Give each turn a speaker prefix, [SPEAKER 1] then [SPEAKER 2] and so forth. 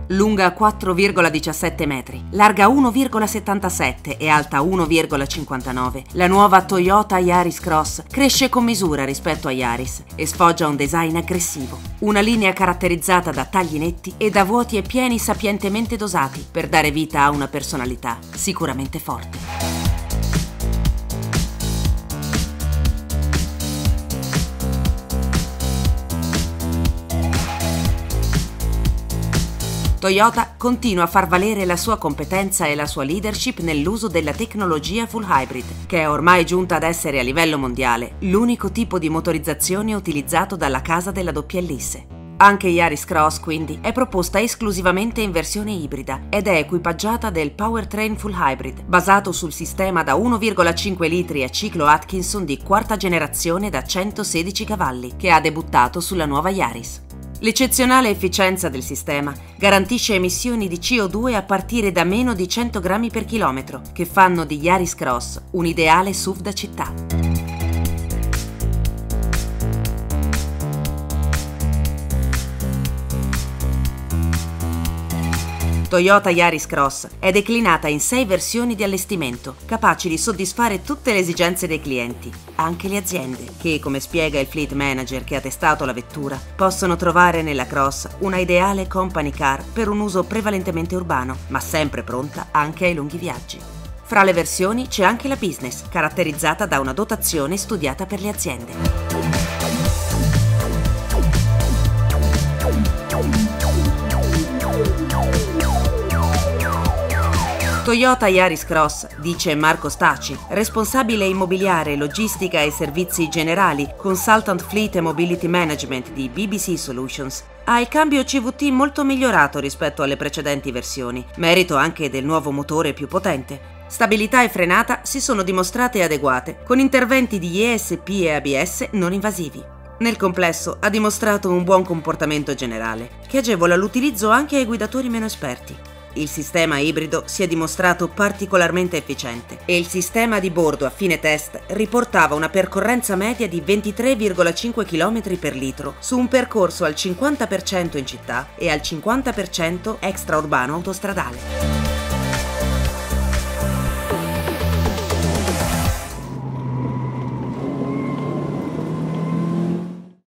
[SPEAKER 1] Lunga 4,17 metri, larga 1,77 e alta 1,59, la nuova Toyota Yaris Cross cresce con misura rispetto a Yaris e sfoggia un design aggressivo. Una linea caratterizzata da tagli netti e da vuoti e pieni sapientemente dosati per dare vita a una personalità sicuramente forte. Toyota continua a far valere la sua competenza e la sua leadership nell'uso della tecnologia full hybrid, che è ormai giunta ad essere a livello mondiale l'unico tipo di motorizzazione utilizzato dalla casa della doppia ellisse. Anche Yaris Cross, quindi, è proposta esclusivamente in versione ibrida ed è equipaggiata del powertrain full hybrid, basato sul sistema da 1,5 litri a ciclo Atkinson di quarta generazione da 116 cavalli, che ha debuttato sulla nuova Yaris. L'eccezionale efficienza del sistema garantisce emissioni di CO2 a partire da meno di 100 grammi per chilometro, che fanno di Yaris Cross un ideale SUV da città. Toyota Yaris Cross è declinata in 6 versioni di allestimento, capaci di soddisfare tutte le esigenze dei clienti, anche le aziende, che, come spiega il fleet manager che ha testato la vettura, possono trovare nella Cross una ideale company car per un uso prevalentemente urbano, ma sempre pronta anche ai lunghi viaggi. Fra le versioni c'è anche la Business, caratterizzata da una dotazione studiata per le aziende. Toyota Yaris Cross, dice Marco Stacci, responsabile immobiliare, logistica e servizi generali, Consultant Fleet e Mobility Management di BBC Solutions, ha il cambio CVT molto migliorato rispetto alle precedenti versioni, merito anche del nuovo motore più potente. Stabilità e frenata si sono dimostrate adeguate, con interventi di ESP e ABS non invasivi. Nel complesso ha dimostrato un buon comportamento generale, che agevola l'utilizzo anche ai guidatori meno esperti. Il sistema ibrido si è dimostrato particolarmente efficiente e il sistema di bordo a fine test riportava una percorrenza media di 23,5 km per litro su un percorso al 50% in città e al 50% extraurbano autostradale.